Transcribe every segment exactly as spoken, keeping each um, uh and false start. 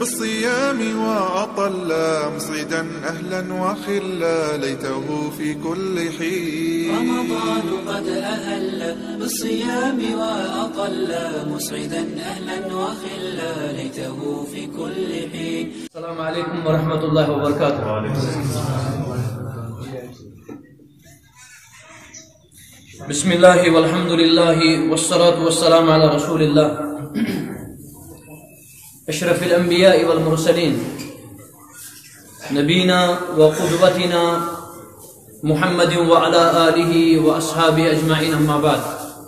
بالصيام وأطل مسعدا أهلا وخلا ليته في كل حين. رمضان قد أهل بالصيام وأطل مسعدا أهلا وخلا ليته في كل حين. السلام عليكم ورحمة الله وبركاته. بسم الله والحمد لله والصلاة والسلام على رسول الله اشرف الانبیاء والمرسلین نبینا وقدوتنا محمد وعلى آلہ واصحابہ اجمعین اما بعد.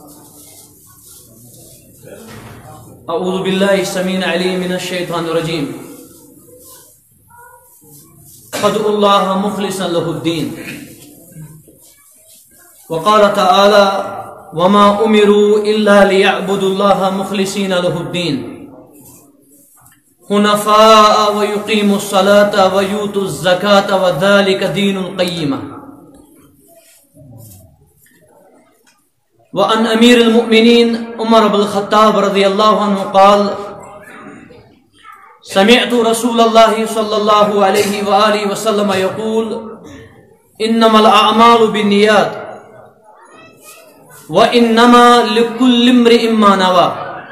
اعوذ باللہ السمیع العلیم من الشیطان الرجیم. فادعوا اللہ مخلصا له الدین. وقال تعالی وما امروا الا ليعبدوا الله مخلصین له الدین حنفاء ويقيموا الصلاة ويؤتوا الزكاة وذلك دين القيمة. وعن أمير المؤمنين عمر بن الخطاب رضي الله عنه قال سمعت رسول الله صلى الله عليه وآله وسلم يقول إنما الأعمال بالنيات وإنما لكل امرئ ما نوى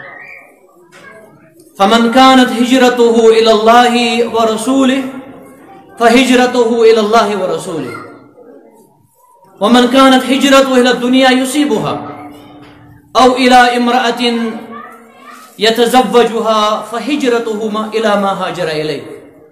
فمن كانت هجرته إلى الله ورسوله فهجرته إلى الله ورسوله ومن كانت هجرته إلى الدنيا يصيبها أو إلى امرأة يتزوجها فهجرته إلى ما هاجر إليه.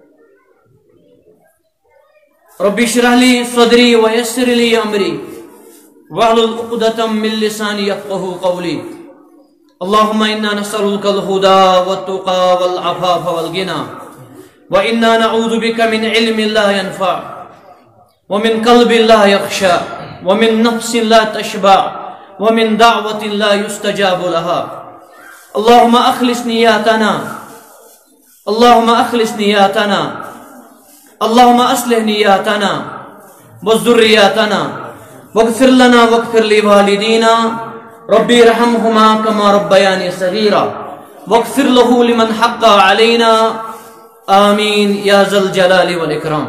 رب اشرح لي صدري ويسر لي أمري واحلل عقدة من لساني يفقهوا قولي. اللهم إنا نسألك الهدى والتقى والعفاف والغنى وإنا نعوذ بك من علم لا ينفع ومن قلب لا يخشى ومن نفس لا تشبع ومن دعوة لا يستجاب لها. اللهم أخلص نياتنا اللهم أخلص نياتنا اللهم أصلح نياتنا وذرياتنا واغفر لنا واغفر لوالدينا ربي رحمهما كما ربياني صغيرا واغفر له لمن حق علينا آمين يا ذا الجلال والإكرام.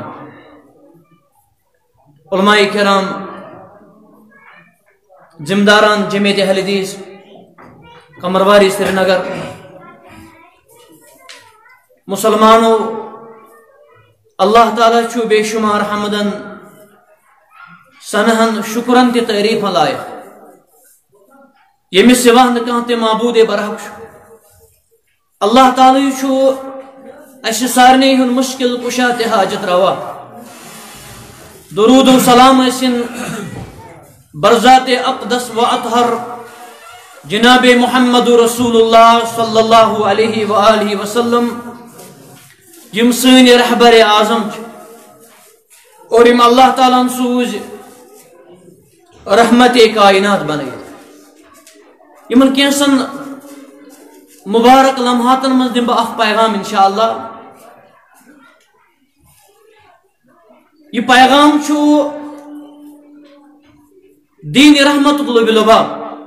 علماء کرام، ذمہ داران جمعیت اہل حدیث قمرواری سری نگر، مسلمانوں، اللہ تعالیٰ چھو بے شمار حمدن سنہن شکرن تی تعریف لائق یمس سوا نکان تے معبود برحق شو. اللہ تعالی چھو اس سارنی ہن مشکل کشا تے حاجت روا. درود و سلام اسن برذات اقدس و اطہر جناب محمد رسول اللہ صلی اللہ علیہ وآلہ وسلم یم سن رہبر اعظم اور یم اللہ تعالیٰ سوز رحمت کائنات بنائی. یمن کینسن مبارک لمحاتن من دم اخ پیغام انشاءاللہ. یہ پیغام چھو دین رحمت لب لباب.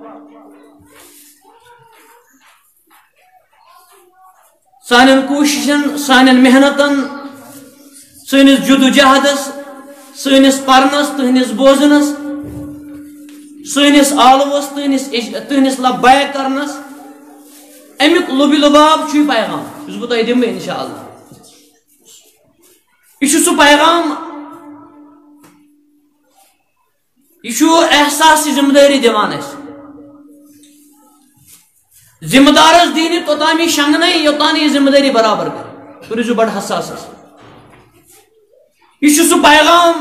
سانن کوششن سانن محنتن سنس جدوجہدس سنس پرنس تہنس بوزنس سنس آلوس تہنس لبیک کرنس امیک لب لباب چھو پیغام اس بہ تہ دم انشاءاللہ. یہ سہ پیغام یہ احساس ذمہ داری دان اس ذمہ دارس دینی توتامی شنگنے یوتان یہ ذمہ داری برابر کر تو روزو بڑ حساس. یہ سہ پیغام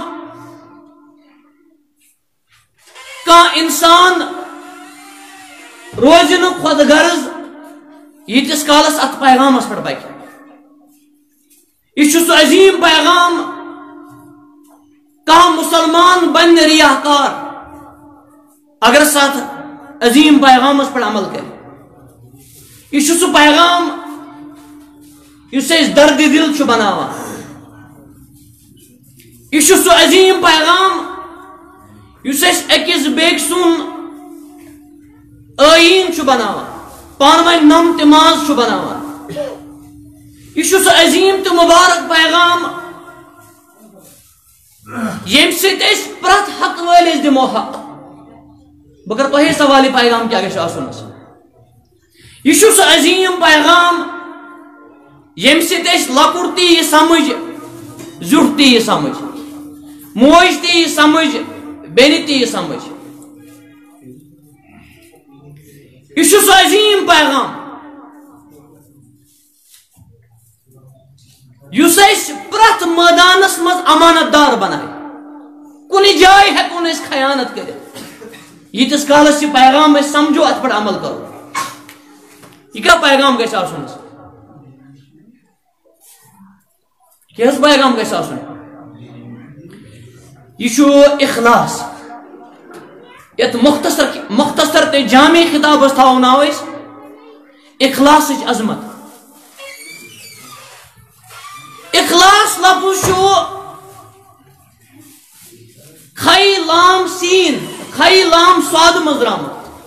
کان انسان روزن خود غرض یتس کالس ات پیغامس پہ پکہ. یہ سہ عظیم پیغام کان مسلمان بن ریاہ کار اگر ساتھ عظیم پیغامس پہ عمل کرے. یہ سہ پیغام اس درد دل چھ بناوان. یہ سہ عظیم پیغام اس اکس بیک سن آئین چھ بناوان، پانوی نم تماز چھ بناوان. یہ سہ عظیم تو مبارک پیغام یم ست پرت حق ولس دمو حق بہ کر تہ سوال پیغام کیا گھس آسن یہ سہ عظیم پیغام یم ست لکر تی یہ سمجھ زیٹھ تی یہ سمجھ موج تی یہ سمجھ بین تی یہ سمجھ یہ سہ عظیم پیغام یس پرت میدانس مز امانت دار بنائے کن جائے ہیکون اس خیانت کرت یتس کالس یہ پیغام اس سمجھو ات پر عمل کرو یہ کیا پیغام گھس آسن کیا پیغام گھس آسن یہ اخلاص یت مختصر مختصر تے جامع خطاب تھاو ناو اس اخلاص عظمت اخلاص لفظ شو خی لام سین خی لام سواد مزرام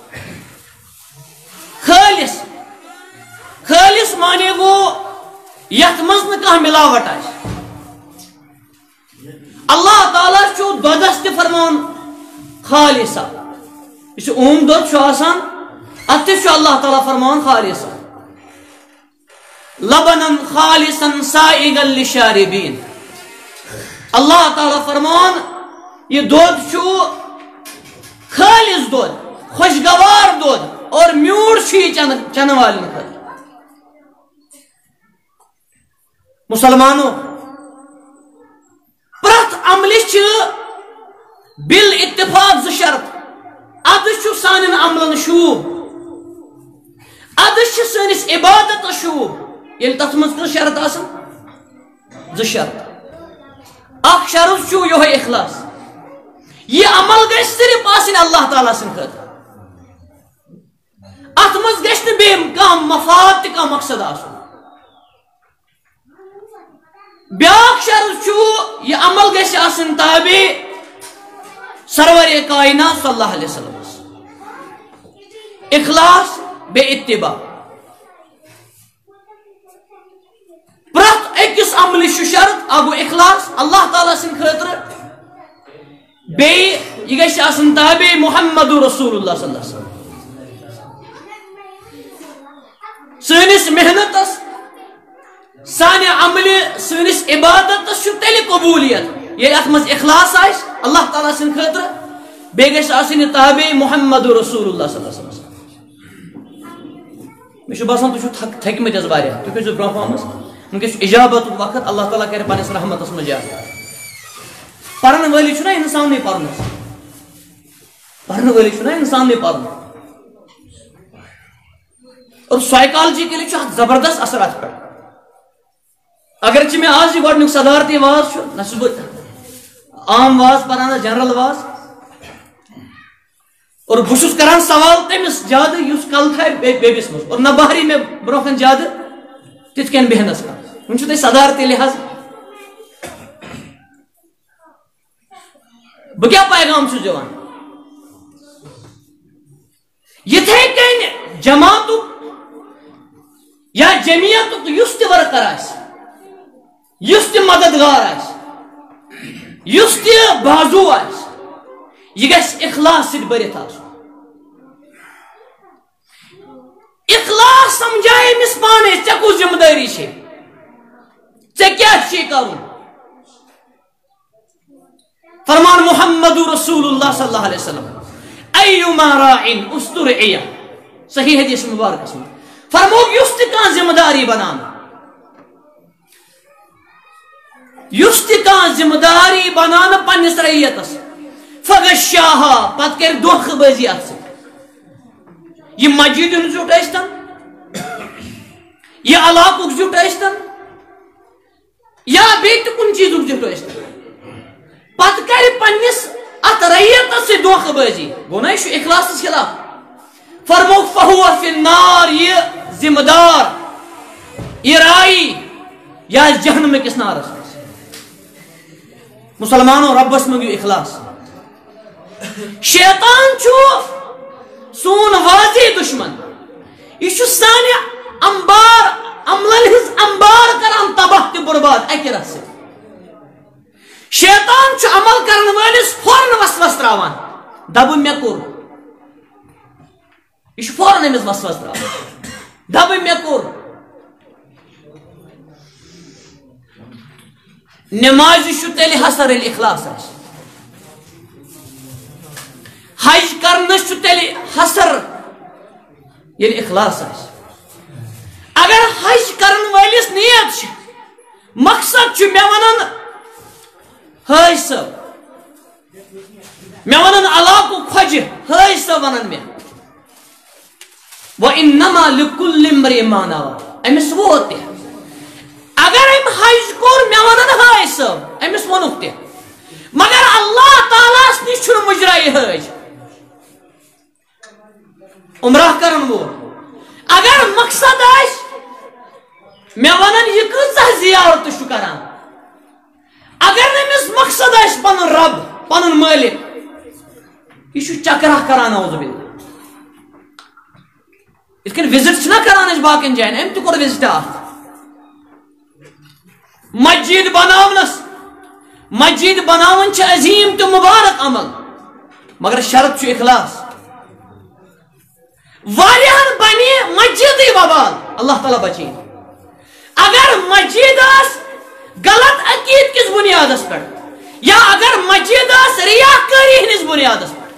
خالص خالص مانے گو یت مز نہ ملاوٹ آس اللہ تعالیٰ چھو دودس تہ فرمان خالصہ یہ اوم دود چھو آسان ات چھو اللہ تعالیٰ فرمان خالصہ لبنا خالصا سائغا للشاربین اللہ تعالیٰ فرمان یہ دودھ چھو خالص دودھ خوشگوار دودھ اور میوڑ چھ چن والن خاطر مسلمانوں پرت عمل بال اتفاق ز شرط ادس سان عملن شوب ادس سنس عبادت شوب یل تت مز شرط آسن ز شرط اخ شرط چھو یہ اخلاص یہ عمل گھس صرف آسن اللہ تعالیٰ سن خاطر ات مز گھس نہ بے کانٛہہ مفاد تہ کانٛہہ مقصد آسن بیاکھ شرط چھو یہ عمل گھس آسن تابع سرور کائنات صلی اللہ علیہ وسلم اخلاص بے اتباع پرت اکس عمل شرط اگو اخلاص اللہ تعالیٰ سن خاطر بے یہ گھس آسن تابع محمد رسول اللہ صلی اللہ علیہ وسلم سنس محنتس سانہ عمل سنس عبادتس تیل قبولیت یہ ات مز اخلاص آس اللہ تعالیٰ سن خاطر بے گھس آسن تابع محمد رسول اللہ صلی اللہ علیہ وسلم مجھے باسان تھی تھکمت واریاہ تھی کھسو برو پہمس ونکس اجابت وقت اللہ تعالیٰ کر پنس رحمتس مز جا پرن والی چھنا انسان نہیں پرنس پرن والی چھنا انسان نہیں پرن اور سائیکالوجی کے لیے زبردست اثر ات پہ اگرچہ میں آج یہ گۄڈنیُک صدارتی واز نہ عام واز پران جنرل واز اور بہت کران سوال تمس زیادہ اس کل تھا بیبس مز اور نہ بہری میں برو کن زیادہ تت کن بہنس کن ون تھی صدارتی لحاظ بہ کیا پیغام چھس دِوان یتھے کن جماعت یا جمعیت یس تہ ورکر آس یس تہ مددگار آس یس تہ بازو آس یہ گھس اخلاص ست برت آسن اخلاص سمجھائے امس پانے ژے کس ذمہ داری چھ ژے کیا چھ کرن فرمان محمد رسول اللہ صلی اللہ علیہ وسلم ایما راعن استرعیہ صحیح حدیث مبارک اس میں فرمو یس تہ کان ذمہ داری بنان یس تہ کان ذمہ داری بنان پنس رعیتس فغشاها پت کر دھوخ بازی ات س یہ مسجد زیوٹ ٲسۍتن یہ علاقُک زیوٹ ٲسۍتن یا بیٚیہِ تہِ کُنہِ چیٖزُک زیوٹ ٲسۍتن پت کر پنس ات رعیتس سے دھوخ بازی گو نا یہ اخلاصس خلاف فرمو فہو فی النار یہ ذمہ دار یہ رائی یا جہنم کس نارس مسلمانوں ربس منگو اخلاص شیطان چھو سون واضح دشمن یہ سانہ امبار عملن ہز انبار کران تباہ تہ برباد اکہ رہ سے شیطان چھ عمل کرن وٲلِس فوراً وسوس تراوان دب مے کوٚر یہ فوراً أمِس وسوس تراوان دب مے کوٚر نماز چھ تیٚلہِ حسر ییٚلہِ اخلاص آسہِ حج کرنس چھ تیٚلہِ حسر ییٚلہِ اخلاص آسہِ اگر حج کرن وٲلِس نیت چھ مقصد چھ مے ونن حٲج صٲب مے ونن علاقُک خۄجہِ حٲج صٲب ونن مے وَإِنَّمَا لِكُلِّ امْرِئٍ مَا نَوَىٰ أمِس ووت تہِ اگر أمۍ حج کوٚر مے ونن حٲج صٲب أمِس ووٚنُکھ تہِ مگر اللہ تعالیٰ ہس نِش چھُنہٕ مُجرایہِ حٲج عمرہ کرن وول اگر مقصد آسہِ مے ونن یہ کۭژاہ زیارت چھُ کران اگر نٔمِس مقصد آسہِ پنُن رب پنُن مٲلِک یہ چھُ چکرا کران اعوذ باللہ یِتھ کٔنۍ وِزٹ چھِنا کران أسۍ باقین جاین أمۍ تہِ کوٚر وِزٹ اکھ مسجد بناونس مسجد بناون چھِ عظیٖم تہٕ مُبارک عمل مگر شرط چھُ اخلاص واریاہن بنہِ مسجدٕے وبال اللہ تعالیٰ بچٲیِن اگر مسجد آس غلط عقیدٕ کِس بُنیادس پٮ۪ٹھ یا اگر مسجد آس ریاکٲری ہٕنٛدِس بُنیادس پٮ۪ٹھ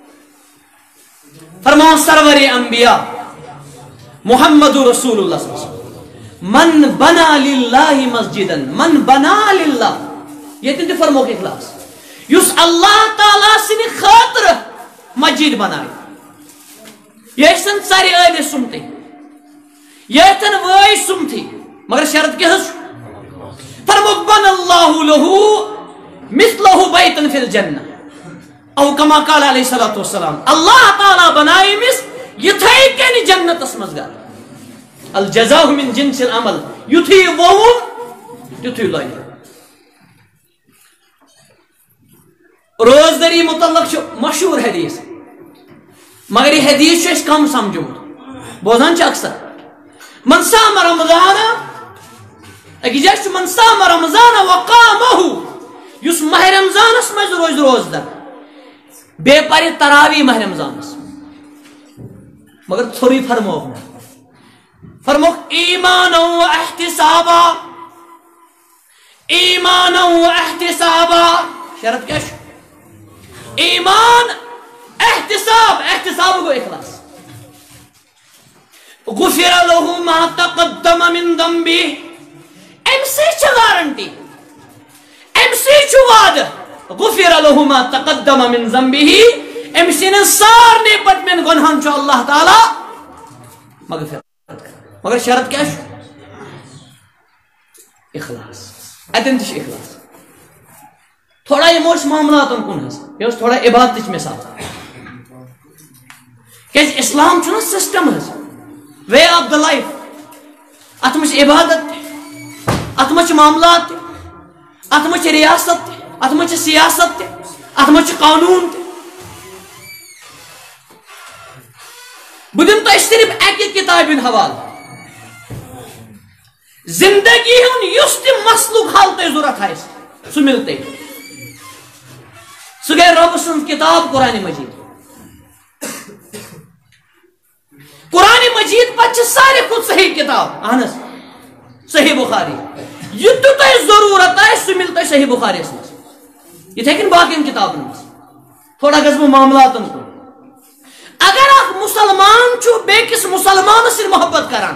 فرماو سرور انبیاء محمد رسول اللہ صلی اللہ علیہ وسلم من بنا للہ مسجدن من بنا للہ یہ تہِ فرموکھ اخلاص یُس اللہ تعالیٰ سٕنٛدِ خٲطرٕ مسجد بنایہِ یہ ٲسۍتن ژرِ ٲلِس سُمتٕے یہ ٲسۍتن وٲے سُمتھٕے مگر شرط کیٛاہ حظ چھُ فرموکھ بن اللہ لہو مثلہُ بیتن فی الجنہ او کما قال علیہ الصلوۃ والسلام اللہ تعالیٰ بنایہِ أمِس یِتھے کٔنۍ جنتس منٛز گرٕ الجزاء من جنس العمل یُتھُے یہِ ووٚوُن تیُتھُے لۄگہِ روزدٔری متعلق چھُ مشہوٗر حدیث مگر یہ حدیث چھُ اَسہِ کم سمجھومُت بوزان چھِ اکثر من صام رمضان أکِس جایہِ چھُ من صام رمضان وقامہ یُس ماہ رمضانس منٛز روزِ روزدر بیٚیہِ پرِ تراویح ماہ رمضانس مگر ژھوٚرُے فرموکھ نہٕ فرموکھ ایمانا و احتسابا ایمانا و احتسابا شرط کیٛاہ چھُ ایمان احتساب احتساب گو اخلاص غفر له ما تقدم من ذنبه ام سے چھ وارنٹی ام سے چھ وعدہ غفر له ما تقدم من ذنبه ام سن سارنے پت من گناہن چھ اللہ تعالی مغفرت مگر شرط کیا چھ اخلاص اتن تش اخلاص تھوڑا یہ موش معاملاتن کن ہس یہ تھوڑا عبادت مثال کہ اسلام چھُنہ سسٹم حظ وے آف دا لائف ات منٛز چھِ عبادت تہِ ات منٛز چھِ معاملات تہِ ات منٛز چھِ ریاست تہِ ات منٛز چھِ سیاست تہِ ات منٛز چھِ قانوٗن تہِ بہٕ دِمہٕ تۄہہِ صرف اکہِ کِتابہِ ہُنٛد حوالہٕ زندگی ہُنٛد یُس تہِ مسلُک حل تۄہہِ ضوٚرتھ آسہِ سُہ مِلہِ تۄہہِ سُہ گٔے رۄبہٕ سٕنٛز کِتاب قرآنِ مجیٖد قرآن مجید پتہ سارے کھت صحیح کتاب اہن صحیح بخاری یہ تو تہ ضرورت ہے سہ مل تہ صحیح بخاری مز یتھے کن باقین کتابن مز تھوڑا گژھٕ بہٕ معاملاتن کُن اگر اکھ مسلمان چھُ بیٚکِس مسلمانس سۭتۍ محبت کران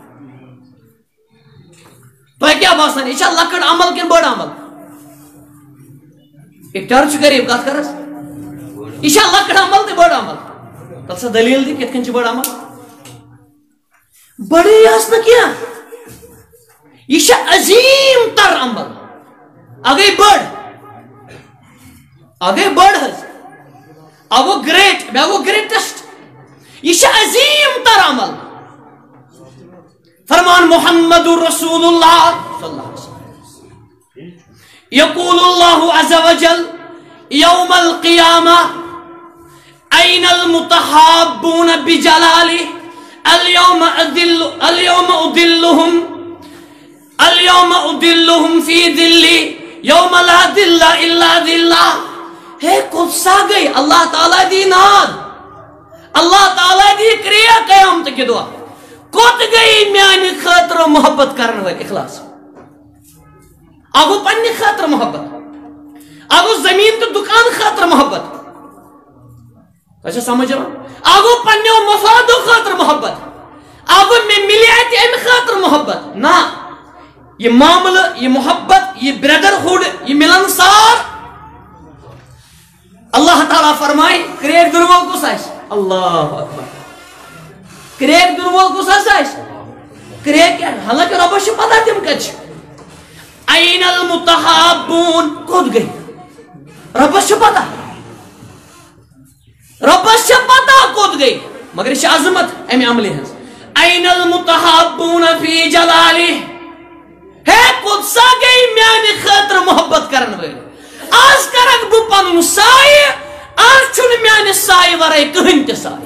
تۄہہِ کیٛاہ باسان یہِ چھا لۄکٕٹ عمل کِنہٕ بٔڑ عمل اِختیار چھُ غریٖب کتھ کرس یہِ چھا لۄکٕٹ عمل تہٕ بٔڑ عمل تتھ سا دلیل دِ کِتھ کٔنۍ چھِ بٔڑ عمل بڑے آس نہ کیا یہ چھِ عظیم تر عمل اگے بڑ اگے بڑ حظ اگو گریٹ بیاگو گریٹسٹ یہ چھِ عظیم تر عمل فرمان محمد رسول اللہ صلی اللہ علیہ وسلم یقول اللہ عز وجل یوم القیامہ این المتحابون بجلالہ اليوم ادل اليوم ادلهم اليوم ادلهم في ظلي يوم لا ظل الا ظلہ. ہے قدسہ گئی اللہ تعالیٰ دی ناد اللہ تعالیٰ دی کریا قیامت کی دعا کت گئی میانی خاطر محبت کرن ول اخلاص. اگو پنہ خاطر محبت اگو زمین تو دکان خاطر محبت اچھا سمجھ رہا اگو پنو مفادو خاطر محبت اگو میں ملیت ام خاطر محبت نا یہ معاملہ یہ محبت یہ بردرہڈ یہ ملنسار اللہ تعالیٰ فرمائے کریک دنوال کس آئیس اللہ اکبر کریک دنوال کس آئیس کریک کیا حالانکہ رب سے پتہ تم کچھ این المتحابون کود گئی رب سے پتہ رب سے پتہ کود گئی مگر یہ عظمت امی عملی ہے این المتحابون فی جلالی ہے قدسہ گئی میانی خاطر محبت کرن ویل آج کرک بو پنن سائے آج چھن میانی سائے ورائی کہن تے سائے.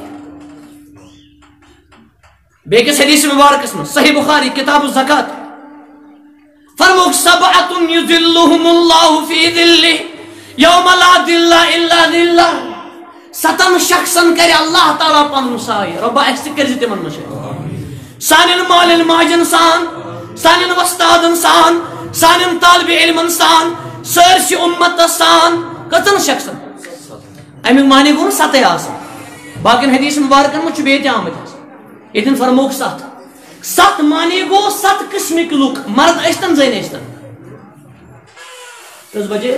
بیکس حدیث مبارکس میں صحیح بخاری کتاب الزکاة فرموک سبعت یذلہم اللہ فی ذلہ یوم لا ذل الا ذلہ. ستن شخصن کرے اللہ تعالیٰ پنن سائے ربا ایک کر زیتے من مشاہد سانن مالن ماجن سان سانن وستادن سان سانن طالب علمن سان سرسی امت سان کتن شخصن امی معنی گون ستے آسان باقی حدیث مبارکن مجھ بیت آمد ہے اتن فرموک ست ست معنی گو ست قسمک لوک مرد اشتن زین اشتن کس بجے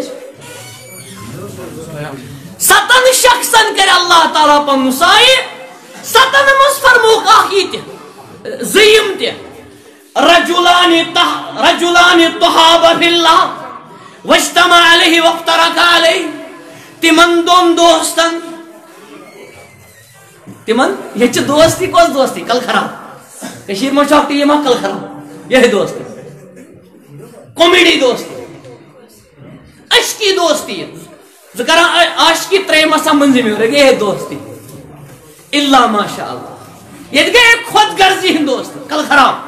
ستن شخصن کر اللہ تعالیٰ پن سائی ستن مز فرموک آخی تی زیم تی رجلان رجلان تحاب فی اللہ واجتمع علیہ وافترق علیہ تمن دون دوستن تمن یہ چھ دوستی کس دوستی کل خراب کشیر میں چاکتی یہ ماں کل خراب یہ دوستی کومیڈی دوستی عشقی دوستی ذکر عشقی ترے مسا منزی میں رہے یہ دوستی اللہ ماشاءاللہ یہ گئے خود گرزی ہن دوستی کل خراب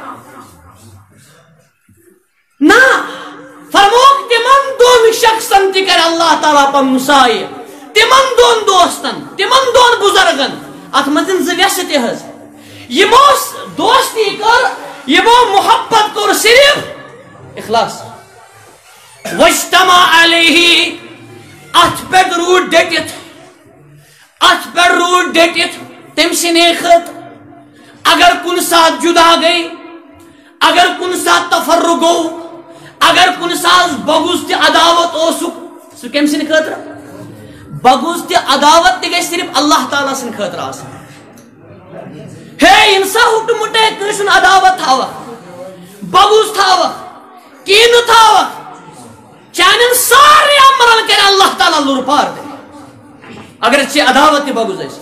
نا فرموک تمن دون شخصن تکر اللہ تعالیٰ پا مسائی تمن دون دوستن تمن دون بزرگن اتمتن زویستی حض یہ موس دوستی کر یہ مو محبت کر صرف اخلاص وجتمع علیہ ات پر روڈ ڈیٹت ات پر روڈ ڈیٹت تم سنے خط اگر کن ساتھ جدا گئی اگر کن ساتھ تفرق ہو اگر کن ساز بغض تی عداوت اوسک سو کم سن خاطر بغض تی عداوت تی گئی صرف اللہ تعالیٰ سن خاطر آسان ہے انسا ہٹ مٹے کرشن عداوت تھاوا بغض تھاوا کین تھاوا چانن سارے عمران کرے اللہ تعالیٰ لور پار دے اگر چی عداوت تی بغض ایسا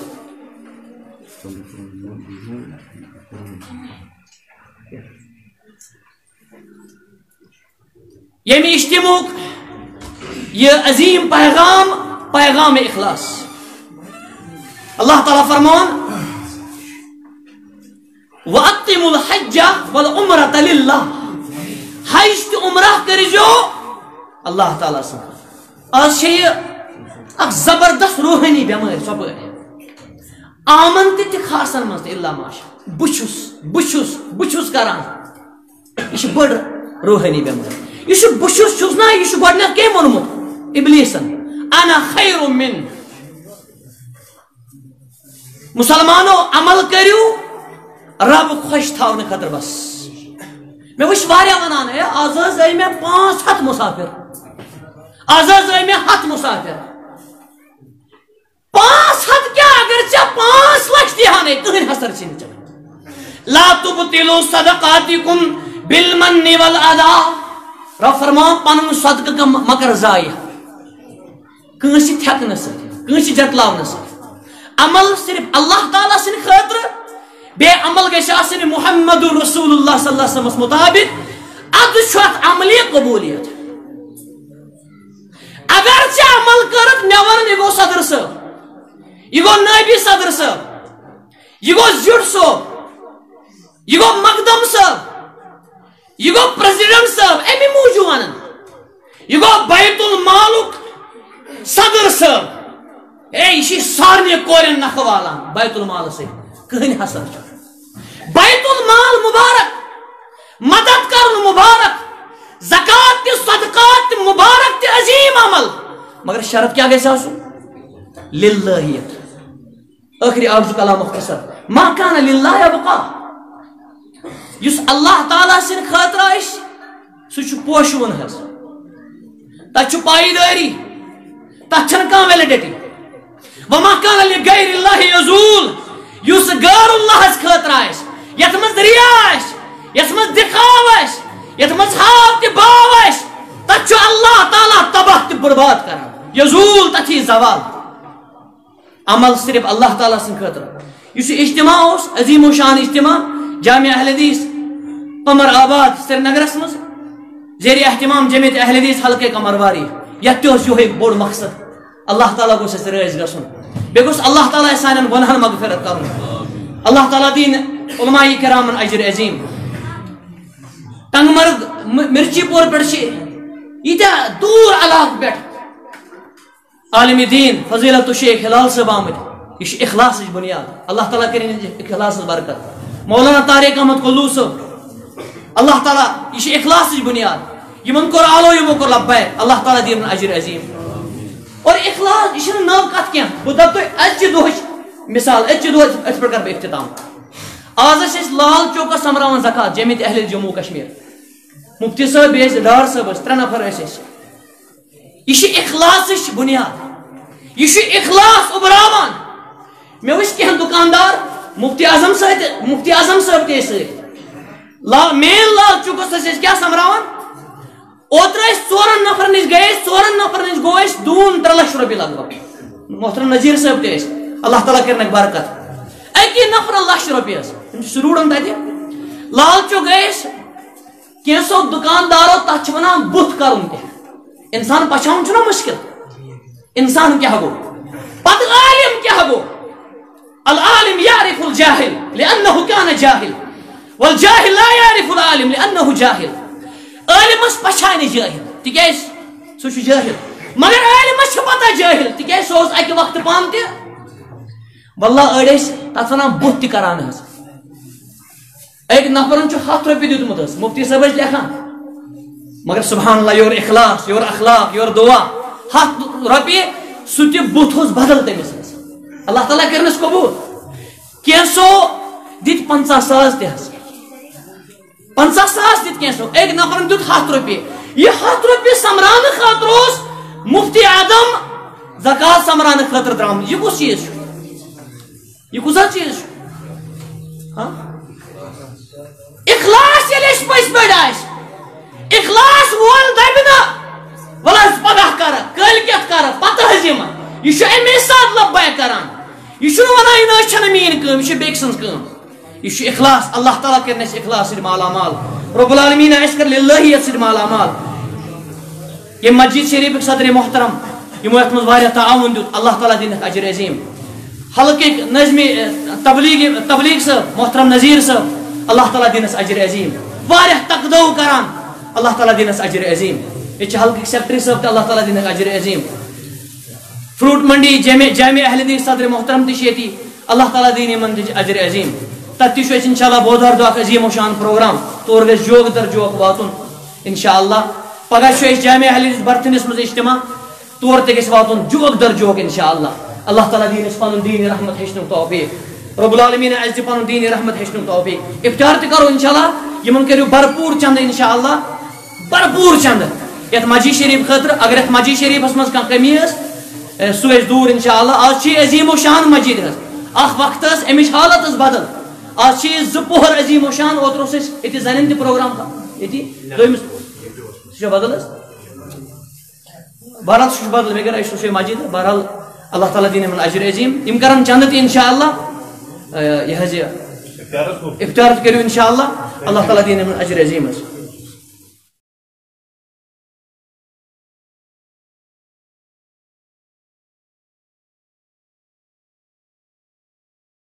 یعنی اجتموک یہ عظیم پیغام پیغام اخلاص اللہ تعالیٰ فرمان وَأَقِّمُوا الْحَجَّ وَالْعُمْرَةَ لِلَّهِ حج تو عمرہ کر جو اللہ تعالیٰ سے آج یہ ایک زبردست روحانی بیماری سب ہے آمن تی تی خاصن مست اللہ ماشا بچوس بچوس بچوس کران یہ بڑ روحانی بیماری یہ بشس چھس نا یہ گۄڈنیٚتھ کٔمۍ ووٚنمُت ابلیسن انا خیر من مسلمانو عمل کریو رب خوش تھاونہٕ خٲطرٕ بس مےٚ وٕچھ واریاہ ونان ہے آز حظ آیہِ مےٚ پانٛژھ ہتھ مسافر آز حظ آیہِ مےٚ ہتھ مسافر پانٛژھ ہتھ کیٛاہ اگر ژےٚ پانٛژھ لچھ تہِ ہانے کٕہٕنۍ حسر چھِنہٕ ژےٚ لا تبطلوا صدقاتکم بالمن والعطا رب فرمان پنن صدقہ کا مگر ضائع کنسی تھکنہ ست کنسی جتلاونہ ست عمل صرف اللہ تعالیٰ سن خاطر بے عمل گژھِ آسٕنۍ محمد رسول اللہ صلی اللہ علیہ وسلم مطابق اد چھُ اتھ عملی قبولیت اگر ژےٚ عمل کٔرٕتھ مےٚ وَن یہِ گوٚو صدر صٲب یہِ گوٚو نٲبی صدر صٲب یہِ گوٚو زیُٹھ صٲب یہ گو مقدم صاحب، یہ گو پریزیڈنٹ صاحب امی موجود ونان، یہ گو بیت المالک صدر صاحب، اے یہ سارے کورین نکھ والان بیت المال سے کہن حسر بیت المال مبارک، مدد کرن مبارک، زکات تہ صدقات تہ مبارک تہ عظیم عمل، مگر شرط کیا گژھِ آسُن؟ للہیت. آخری آخر کلام مختصر ما کان للہ یبقا، یس اللہ تعالیٰ سن خاطر آس سہ پوشون حظ، تتھ پائیداری، تتھ چھنہ کانٛہہ ویلڈٹی. وما کان لغیر اللہ یزول، یس غیر اللہ خاطر آس، یتھ منٛز ریا آس، یتھ منٛز دکھاو آس، یتھ منٛز ہاو تہ باو آس، تتھ چھُ اللہ تعالیٰ تباہ تہ برباد کران، یزول تتھ یی زوال. عمل صرف اللہ تعالیٰ سن خاطر. اس اجتماع اس عظیم و شان اجتماع جامع اہل حدیث قمر آباد سری نگرس مز زیر اہتمام جمعیت اہل حدیث حلقہ قمرواری، یت یہ بوڑ مقصد اللہ تعالیٰ گوس اس رٲضۍ گژھُن، بیٚیہِ گوٚژھ اللہ تعالیٰ سانٮ۪ن گۄنہن مغفرت کرُن، اللہ تعالیٰ دین علماء کرامن اجر عظیم. تنگ مرگ مرچی پور پہ ییٖتیٛاہ دوٗر علاقہٕ پٮ۪ٹھ عالم دین فضیلت شیخ ہلال صاحب آمد، یہ اخلاص بنیاد، اللہ تعالیٰ کرن اخلاص برکت. مولانا طارق احمد کلو صاحب، اللہ تعالیٰ یہ اخلاص بنیاد، یمن کور آلو یمو کور لبیک، اللہ تعالیٰ دین اجر عظیم. اور اخلاص یہ نو کت کی بہ دپ تہ ازچہ دہچ مثال، ازچہ دہ ات پہ کر بہ اختتام. آز اس لال چوکس سمراون زکات جمعیت اہل جموں کشمیر، مفتی صاحب بیس ڈار صاحب ترے نفر اس، یہ اخلاص بنیاد، یہ اخلاص ابراوان. مے وچ کینٛہہ دکاندار مفتی اعظم صاحب مفتی اعظم صاحب تہ ست مین لال چوکس اس کیا سمراوان. اوتر ژورن نفرن نش گئے، ژورن نفرن نش گو اس دون ترے لچھ رۄپیہِ لگ بگ. محترم نذیر صاحب تہ اللہ تعالیٰ کرنک برکت. اکی نفر لچھ رۄپیہِ تم روڑن تتہ لال چوک گئے کینٛژو دکاندارو تتھ ونان بُتھ کرُن تہ. انسان پچھاؤن چھُنا مشکل، انسان کیا گو پتہ عالم کیا گو. العالم يعرف الجاهل لانه كان جاهل والجاهل لا يعرف العالم لانه جاهل. عالمس پچھانہ جاہل تکیاز سہ چھ جاہل، مگر عالمس چھ پتہ جاہل تکیاز سہ اوس اکہ وقت پان تہ واللہ اڑ ٲسۍ تتھ ونان بُتھ تہ کران حظ. أکۍ نفرن چھ ہتھ رۄپیہِ دیُتمُت حظ، مفتی صٲب ٲسۍ لیکھان، مگر سبحان اللہ یور اخلاص یور اخلاق یور دعا. ہتھ رۄپیہِ سُہ تہِ بُتھ اوس بدل تٔمِس حظ، اللہ تعالیٰ کرنس قبول. کینٛژو دِتۍ پنژاہ ساس تہِ حظ، پنژاہ ساس دِتۍ کینٛژو. أکۍ نفرن دیُت ہتھ رۄپیہِ. یہِ ہتھ رۄپیہِ سمراونہٕ خٲطرٕ اوس مفتی اعظم زکات سمراونہٕ خٲطرٕ درٛامُت. یہِ کُس چیٖز چھُ؟ یہِ کُس حظ چیٖز چھُ؟ اخلاص ییٚلہِ اَسہِ پٔزۍ پٲٹھۍ آسہِ، اخلاص وول دبہ نا ول حظ پگہ کر کل کت کر پتہ حظ یمن یہ امی سات لبیک کران. یہ ونان یہ چھ مین کم، یہ بیک سن کم. یہ اخلاص، اللہ تعالیٰ کرن اس اخلاص سۭتۍ مالا مال، رب العالمین اس کر للہیت سۭتۍ مالا مال. یہ مسجد شریف صدر محترم یمو ات مز واریاہ تعاون دیت، اللہ تعالیٰ دینک اجر عظیم. حلقہ نظمی تبلیغ تبلیغ صاحب محترم نذیر صاحب اللہ تعالیٰ دینس اجر عظیم. واریاہ تقدو کران، اللہ تعالیٰ دینس اجر عظیم. یہ حلقہ سیکٹری صاحب تہ اللہ تعالیٰ دینک اجر عظیم. فروٹ منڈی جامع جامع اہل حدیث صدر محترم تہ ییٚتی، اللہ تعالیٰ دین یمن تہ اجر عظیم. تتہ تہ چھُ انشاء اللہ بودوار دۄہ اکھ عظیم و شان پروگرام، تور گژھِ جوگ در جوگ واتُن انشاء اللہ. پگہ چھُ اَسہِ جامع اہل حدیث برتھنس مز اجتماع، تور تہ گژھِ واتُن جوگ در جوگ انشاء اللہ. اللہ تعالیٰ دین اَسہِ پنُن دین رحمت ہیٚچھنُک توفیق، رب العالمین اَسہِ دِ پنُن دین رحمت ہیٚچھنُک توفیق. افطار تہ کرو انشاء اللہ، یمن کٔرِو بھرپوٗر چندٕ انشاء اللہ، بھرپوٗر چندٕ یتھ مسجد شریف خاطر. اگر یتھ مسجد شریفس مز کانٛہہ کمی ٲس سُہ ٲسۍ دوٗر انشاء اللہ. آز چھِ عظیم و شان مسجد حظ، اکھ وقت ٲس امِچ حالت ٲس بدل. آز چھِ زٕ پوہر عظیم و شان. اوترٕ اوس اَسہِ ییٚتہِ زنٮ۪ن تہِ پروگرام ییٚتی دوٚیمِس سُہ چھا بدل حظ، بہرحال سُہ چھُ بدل مگر اَسہِ سُہ چھُ مسجد. بہرحال اللہ تعالیٰ دِنۍ یِمن اجر عظیم. یِم کرن چندٕ تہِ انشاء اللہ. یہ حظ یہ افطار تہِ کٔرِو انشاء اللہ، اللہ تعالیٰ دِنۍ یِمن اجر عظیم حظ.